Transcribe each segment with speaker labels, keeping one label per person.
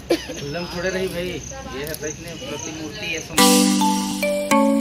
Speaker 1: खुल्लम थोड़े रही भाई, ये है तो इतने प्रतिमूर्ति है सो।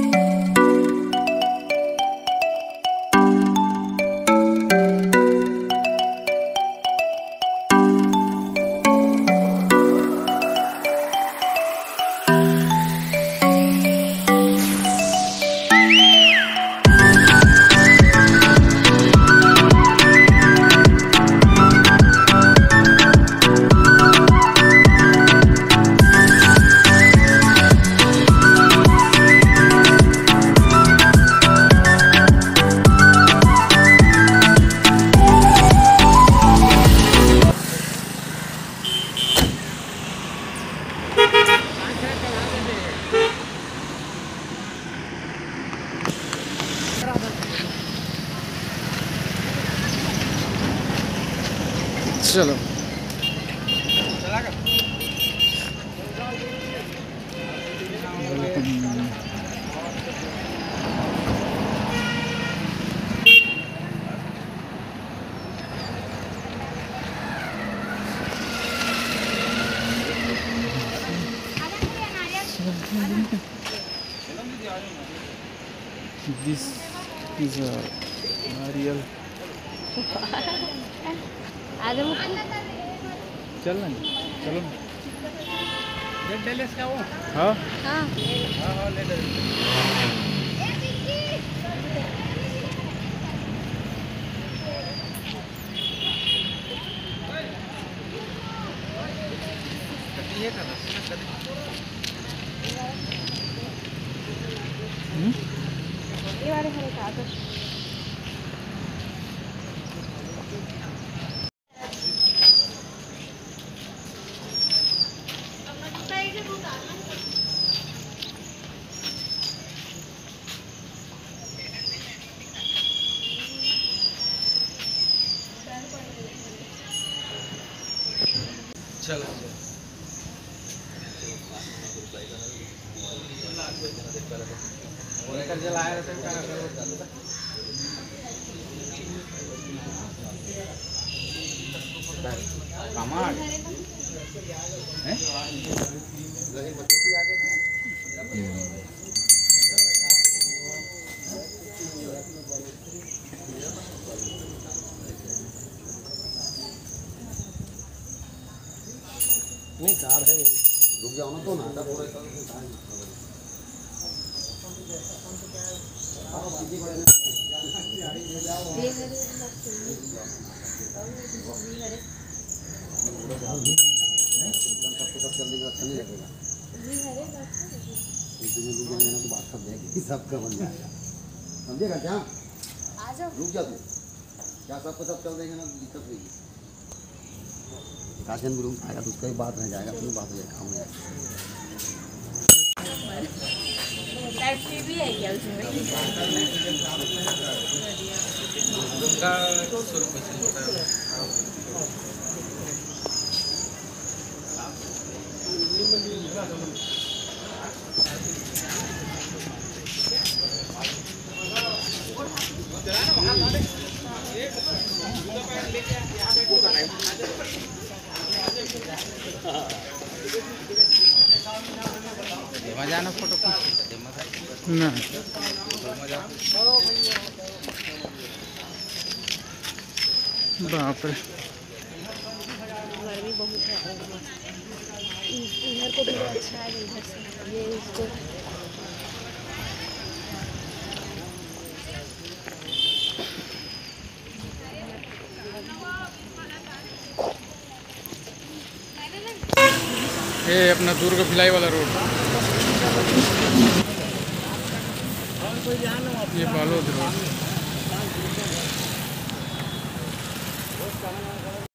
Speaker 2: चलो दिस इज अ नारियल। चल ना, चलो
Speaker 1: ले ले इसका वो।
Speaker 2: हाँ
Speaker 1: हाँ ले ले। ये कर ये वाले खड़े का तो चलो कमाल
Speaker 3: नहीं कार है, रुक जाओ ना तो नाटा पूरा सबका बन जाएगा, समझेगा क्या? रुक जा तू, क्या सबको सब चल देंगे ना, दिक्कत होगी। काशन भी रुक आएगा तो उसका भी बात रह जाएगा, अपनी बात हो जाएगा, काम हो जाएगा।
Speaker 4: भी है क्या उसमें?
Speaker 1: उसका 100 रुपये से होता है। मजा ना फोटो खींच
Speaker 2: ना बाप रे,
Speaker 4: गर्मी बहुत है। इधर को भी अच्छा है, इधर से ये इसको
Speaker 2: ये अपना दुर्ग भिलाई वाला रोड, ये बालोद रोड।